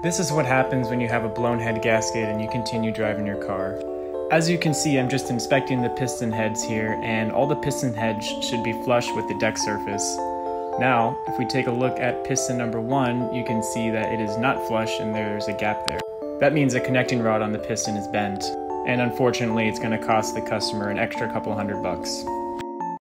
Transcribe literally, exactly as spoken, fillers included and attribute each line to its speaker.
Speaker 1: This is what happens when you have a blown head gasket and you continue driving your car. As you can see, I'm just inspecting the piston heads here, and all the piston heads should be flush with the deck surface. Now, if we take a look at piston number one, you can see that it is not flush and there's a gap there. That means the connecting rod on the piston is bent, and unfortunately it's going to cost the customer an extra couple hundred bucks.